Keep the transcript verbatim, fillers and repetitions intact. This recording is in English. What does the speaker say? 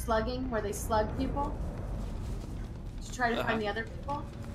slugging, where they slug people to try to Uh-huh. find the other people.